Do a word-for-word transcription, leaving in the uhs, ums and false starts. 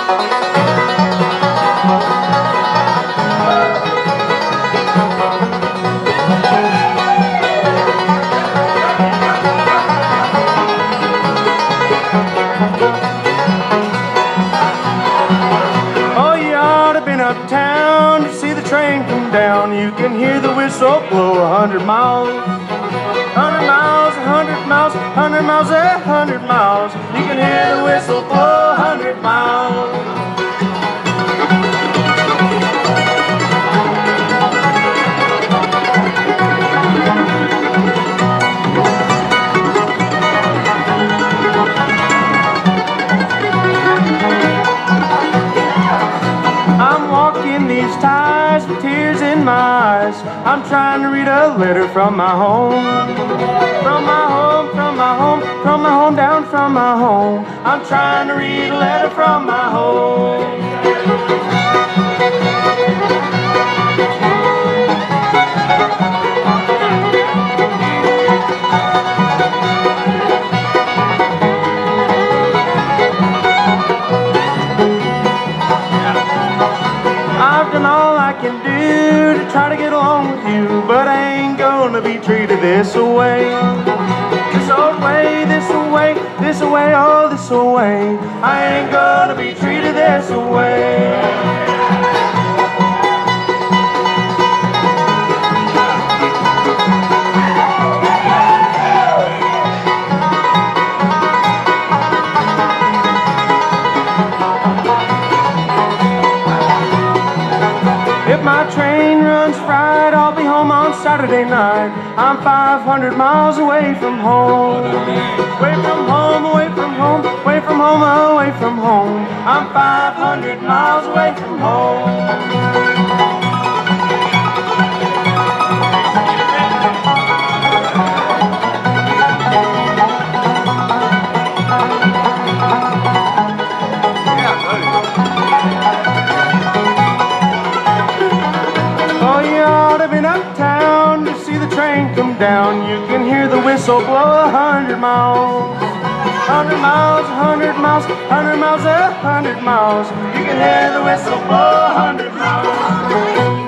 Uptown to see the train come down. You can hear the whistle blow a hundred miles, hundred miles, a hundred miles, hundred miles, a hundred miles. You can hear the whistle blow a hundred miles. These ties with tears in my eyes. I'm trying to read a letter from my home, from my home, from my home, from my home, down from my home. I'm trying to read a letter from my home. I've done all I can do to try to get along with you, but I ain't gonna be treated this way. This old way, this way, this way, oh this way. I ain't gonna be treated this way. If my train runs fried, I'll be home on Saturday night. I'm five hundred miles away from home. Away from home, away from home, away from home, away from home. I'm five hundred miles away from home. Uptown to see the train come down. You can hear the whistle blow a hundred miles, hundred miles, hundred miles, hundred miles, a hundred miles. You can hear the whistle blow a hundred miles.